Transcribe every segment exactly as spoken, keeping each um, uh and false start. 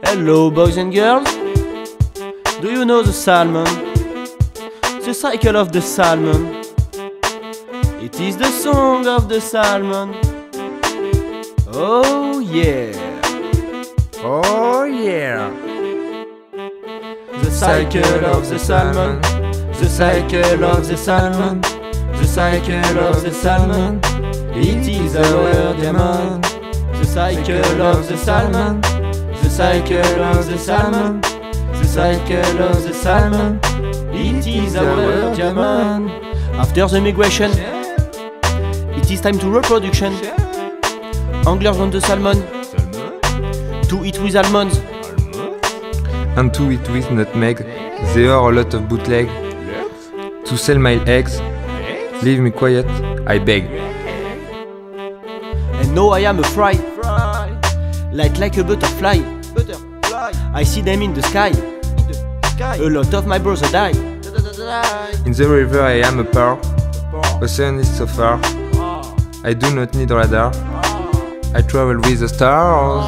Hello boys and girls, do you know the salmon? The cycle of the salmon. It is the song of the salmon. Oh yeah. Oh yeah. The cycle of the salmon. The cycle of the salmon. The cycle of the salmon. It is our diamond. The cycle of the salmon. The cycle of the salmon. The cycle of the salmon. It is our diamond. After the migration, it is time to reproduction. Anglers want the salmon to eat with almonds And to eat with nutmeg. There are a lot of bootleg. To sell my eggs, leave me quiet, I beg. And now I am a fry, light like a butterfly. I see them in the sky. A lot of my brothers die. In the river I am a pearl. Ocean is so far. I do not need radar. I travel with the stars.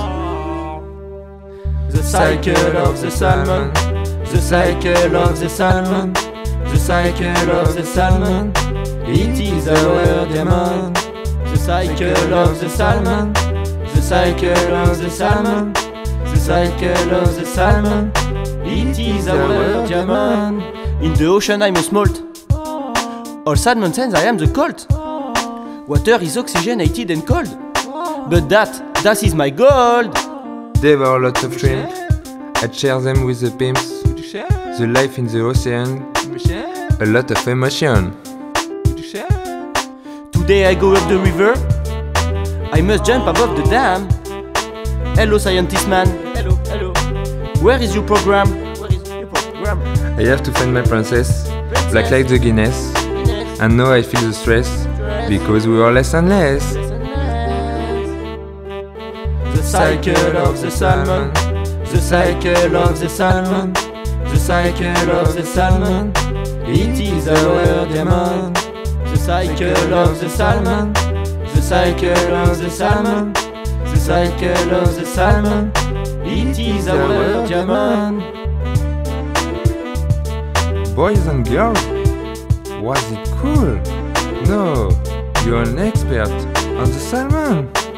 The cycle of the salmon. The cycle of the salmon. The cycle of the salmon. It is our diamond. The cycle of the salmon. The cycle of the salmon. The cycle of the salmon. It is our diamond. In the ocean I'm a smolt. All salmon sense I am the colt. Water is oxygenated and cold. But that, that is my gold. There were a lot of shrimp. I share them with the pimps. The life in the ocean. A lot of emotion. Today I go up the river. I must jump above the dam. Hello scientist man. Hello, hello. Where is your program? Where is your program? I have to find my princess, black like the Guinness. And now I feel the stress, because we are less and less. The cycle of the salmon. The cycle of the salmon. The cycle of the salmon. It is our diamond. The cycle of the salmon. The cycle of the salmon. The cycle of the salmon. It is our diamond. Boys and girls, was it cool? No, you're an expert on the salmon.